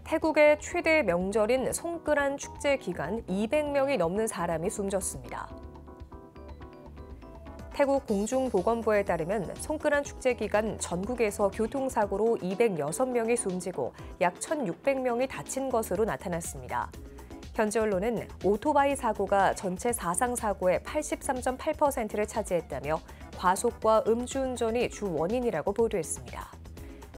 태국의 최대 명절인 송크란 축제 기간 200명이 넘는 사람이 숨졌습니다. 태국 공중보건부에 따르면 송크란 축제 기간 전국에서 교통사고로 206명이 숨지고 약 1,600명이 다친 것으로 나타났습니다. 현지 언론은 오토바이 사고가 전체 사상 사고의 83.8%를 차지했다며 과속과 음주운전이 주 원인이라고 보도했습니다.